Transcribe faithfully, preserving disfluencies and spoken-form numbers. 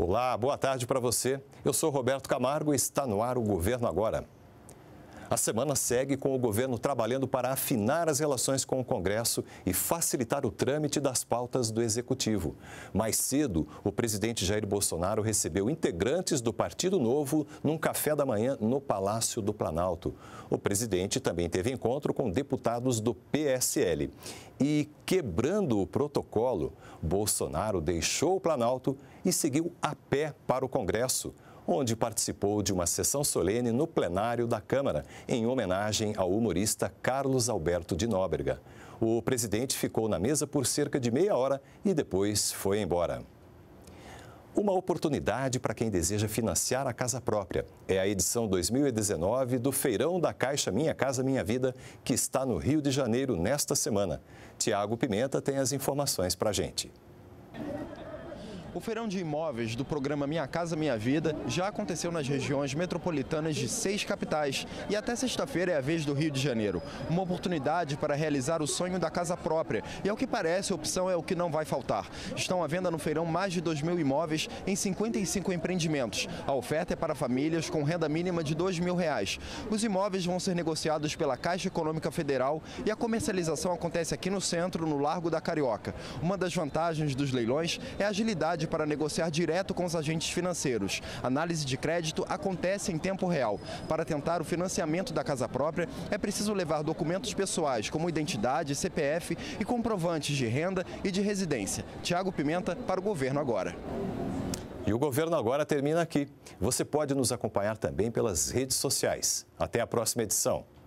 Olá, boa tarde para você. Eu sou Roberto Camargo e está no ar o Governo Agora. A semana segue com o governo trabalhando para afinar as relações com o Congresso e facilitar o trâmite das pautas do Executivo. Mais cedo, o presidente Jair Bolsonaro recebeu integrantes do Partido Novo num café da manhã no Palácio do Planalto. O presidente também teve encontro com deputados do P S L. E, quebrando o protocolo, Bolsonaro deixou o Planalto e seguiu a pé para o Congresso, onde participou de uma sessão solene no plenário da Câmara, em homenagem ao humorista Carlos Alberto de Nóbrega. O presidente ficou na mesa por cerca de meia hora e depois foi embora. Uma oportunidade para quem deseja financiar a casa própria. É a edição dois mil e dezenove do Feirão da Caixa Minha Casa Minha Vida, que está no Rio de Janeiro nesta semana. Tiago Pimenta tem as informações para a gente. O feirão de imóveis do programa Minha Casa Minha Vida já aconteceu nas regiões metropolitanas de seis capitais e até sexta-feira é a vez do Rio de Janeiro. Uma oportunidade para realizar o sonho da casa própria e, ao que parece, a opção é o que não vai faltar. Estão à venda no feirão mais de dois mil imóveis em cinquenta e cinco empreendimentos. A oferta é para famílias com renda mínima de dois mil reais. Os imóveis vão ser negociados pela Caixa Econômica Federal e a comercialização acontece aqui no centro, no Largo da Carioca. Uma das vantagens dos leilões é a agilidade para negociar direto com os agentes financeiros. Análise de crédito acontece em tempo real. Para tentar o financiamento da casa própria, é preciso levar documentos pessoais, como identidade, C P F e comprovantes de renda e de residência. Tiago Pimenta, para o Governo Agora. E o Governo Agora termina aqui. Você pode nos acompanhar também pelas redes sociais. Até a próxima edição.